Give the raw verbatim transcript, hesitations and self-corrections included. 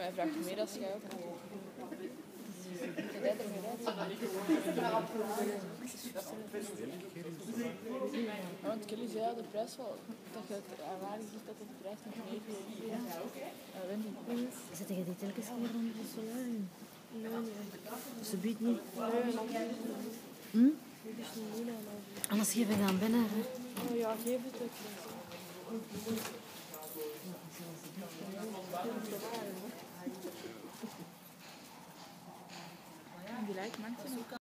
mij vraagt je mee als jij ook. Zit hij er weer uit? Ja, want Kelly zei ja, de prijs wel, dat je het aanwaardig is dat de prijs nog negen is. Ja. Ja, Wendy. Zet je die telkens weer onder de solarium? Nee, nee. Ze biedt niet. Nee, Hm? dat is niet Nina. Anders geef ik aan binnen. Hè. Oh ja, geef het ook. Die lijkt mensen ook